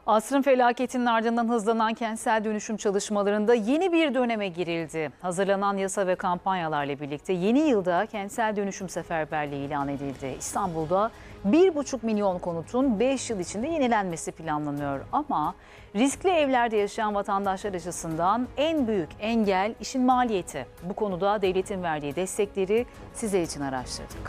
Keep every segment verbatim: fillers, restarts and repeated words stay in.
Asrın felaketinin ardından hızlanan kentsel dönüşüm çalışmalarında yeni bir döneme girildi. Hazırlanan yasa ve kampanyalarla birlikte yeni yılda kentsel dönüşüm seferberliği ilan edildi. İstanbul'da bir buçuk milyon konutun beş yıl içinde yenilenmesi planlanıyor. Ama riskli evlerde yaşayan vatandaşlar açısından en büyük engel işin maliyeti. Bu konuda devletin verdiği destekleri sizler için araştırdık.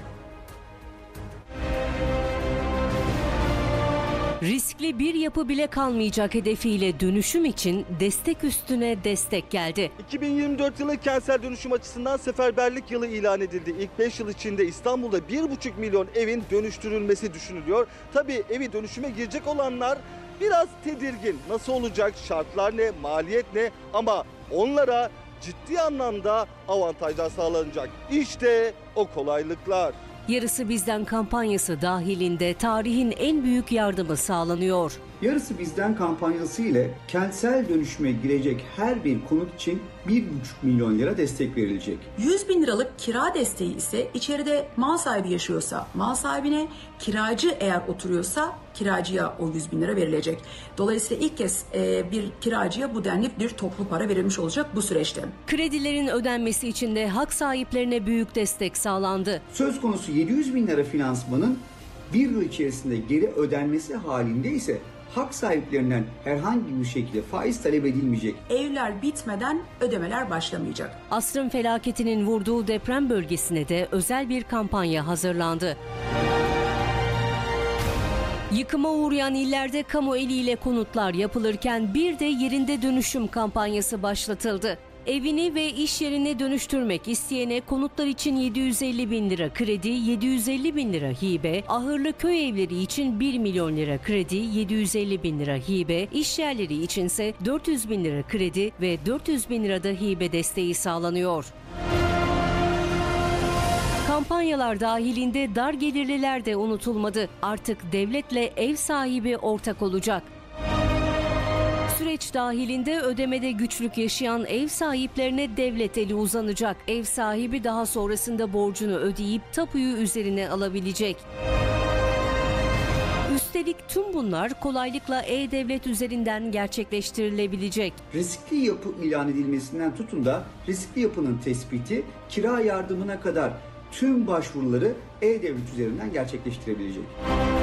Riskli bir yapı bile kalmayacak hedefiyle dönüşüm için destek üstüne destek geldi. iki bin yirmi dört yılı kentsel dönüşüm açısından seferberlik yılı ilan edildi. İlk beş yıl içinde İstanbul'da bir buçuk milyon evin dönüştürülmesi düşünülüyor. Tabii evi dönüşüme girecek olanlar biraz tedirgin. Nasıl olacak, şartlar ne, maliyet ne, ama onlara ciddi anlamda avantajlar sağlanacak. İşte o kolaylıklar. Yarısı Bizden kampanyası dahilinde tarihin en büyük yardımı sağlanıyor. Yarısı Bizden kampanyası ile kentsel dönüşüme girecek her bir konut için bir buçuk milyon lira destek verilecek. yüz bin liralık kira desteği ise içeride mal sahibi yaşıyorsa mal sahibine, kiracı eğer oturuyorsa kiracıya o yüz bin lira verilecek. Dolayısıyla ilk kez e, bir kiracıya bu denli bir toplu para verilmiş olacak bu süreçte. Kredilerin ödenmesi için de hak sahiplerine büyük destek sağlandı. Söz konusu yedi yüz bin lira finansmanın bir yıl içerisinde geri ödenmesi halinde ise hak sahiplerinden herhangi bir şekilde faiz talep edilmeyecek. Evler bitmeden ödemeler başlamayacak. Asrın felaketinin vurduğu deprem bölgesine de özel bir kampanya hazırlandı. Yıkıma uğrayan illerde kamu eliyle konutlar yapılırken bir de yerinde dönüşüm kampanyası başlatıldı. Evini ve iş yerini dönüştürmek isteyene konutlar için yedi yüz elli bin lira kredi, yedi yüz elli bin lira hibe, ahırlı köy evleri için bir milyon lira kredi, yedi yüz elli bin lira hibe, iş yerleri içinse dört yüz bin lira kredi ve dört yüz bin lira da hibe desteği sağlanıyor. Kampanyalar dahilinde dar gelirliler de unutulmadı. Artık devletle ev sahibi ortak olacak. Süreç dahilinde ödemede güçlük yaşayan ev sahiplerine devlet eli uzanacak. Ev sahibi daha sonrasında borcunu ödeyip tapuyu üzerine alabilecek. Üstelik tüm bunlar kolaylıkla E-Devlet üzerinden gerçekleştirilebilecek. Riskli yapı ilan edilmesinden tutun da riskli yapının tespiti, kira yardımına kadar tüm başvuruları E-Devlet üzerinden gerçekleştirebilecek.